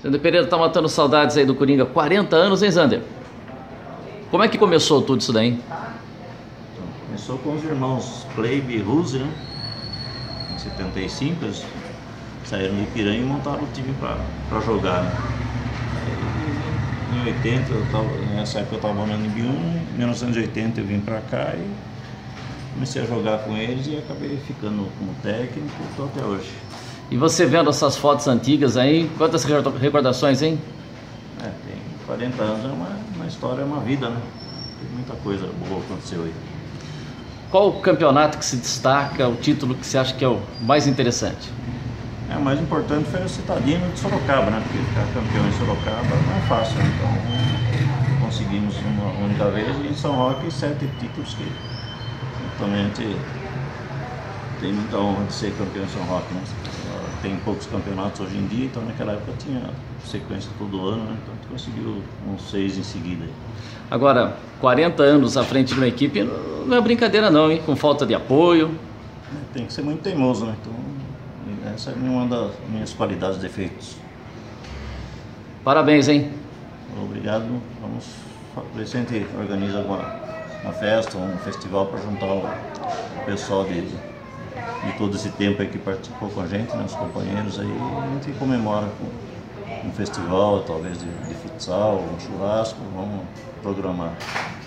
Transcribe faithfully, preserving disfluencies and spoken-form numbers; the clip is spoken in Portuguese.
Zander Pereira tá matando saudades aí do Coringa. quarenta anos, hein, Zander? Como é que começou tudo isso daí? Começou com os irmãos Cleibe e Ruse, né? Em setenta e cinco eles saíram de Piranha e montaram o time para jogar, né? Aí, em oitenta, eu tava, nessa época eu estava morando em Biúna, em mil novecentos e oitenta eu vim para cá e comecei a jogar com eles e acabei ficando como técnico e estou até hoje. E você vendo essas fotos antigas aí, quantas recordações, hein? É, tem quarenta anos, é uma, uma história, é uma vida, né? Tem muita coisa boa aconteceu aí. Qual o campeonato que se destaca, o título que você acha que é o mais interessante? É, o mais importante foi o Citadino de Sorocaba, né? Porque ficar campeão em Sorocaba não é fácil, né? Então conseguimos uma única vez e em São Roque sete títulos que também a gente tem muita honra de ser campeão em São Roque, né? Tem poucos campeonatos hoje em dia, então naquela época tinha sequência todo ano, né? Então a gente conseguiu uns seis em seguida. Agora, quarenta anos à frente de uma equipe não é brincadeira não, hein? Com falta de apoio. Tem que ser muito teimoso, né? Então essa é uma das minhas qualidades, defeitos. Parabéns, hein? Obrigado. Vamos ver se a gente organiza alguma uma festa, um festival para juntar o pessoal de, de todo esse tempo aí que participou com a gente, né? Os companheiros aí, a gente comemora com um festival, talvez de, de futsal, um churrasco, vamos programar.